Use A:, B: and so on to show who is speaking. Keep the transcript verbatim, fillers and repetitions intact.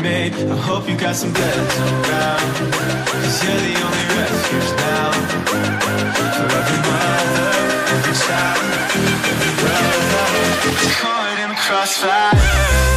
A: made. I hope you got some beds around, cause you're the only refuge now. For every mother, every child, every brother, caught in the crossfire.